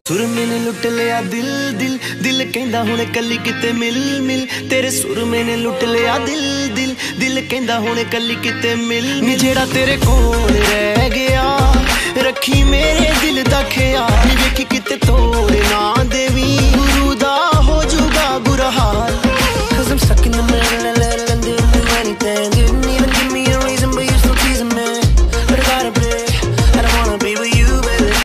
सुरमे ने लुट लिया दिल दिल दिल कहंदा हुण कली किते मिल मिल। तेरे सुरमे ने लुट लिया दिल दिल दिल कहंदा हुण कली किते मिल। नी जेड़ा तेरे कोल रह गया रखी मेरे दिल दा ख्याल।